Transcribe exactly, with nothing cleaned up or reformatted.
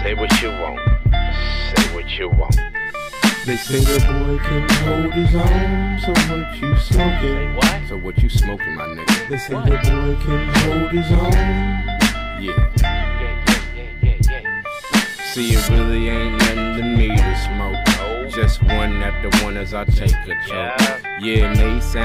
Say what you want. Say what you want. They say the boy can hold his own, so what you smoking? Say what? So what you smoking, my nigga? They say What? the boy can hold his own. Yeah. Yeah, yeah, yeah, yeah, yeah. See, it really ain't nothing to me to smoke. No. Just one after one as I take a choke. Yeah. Yeah, it may sound